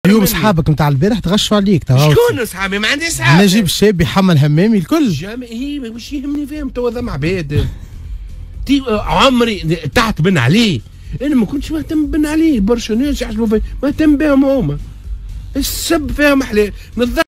اليوم صحابك نتاع البارح تغشوا عليك. شكون صحابي؟ ما عندي صحاب. نجيب الشاب يحمل همامي الكل. هي مش يهمني فيهم توا ذم عباد. عمري تحت بن عليه، انا ما كنتش مهتم بن عليه، برشا ناس يحسبوا فيه مهتم بهم هما، السب فيهم حلال.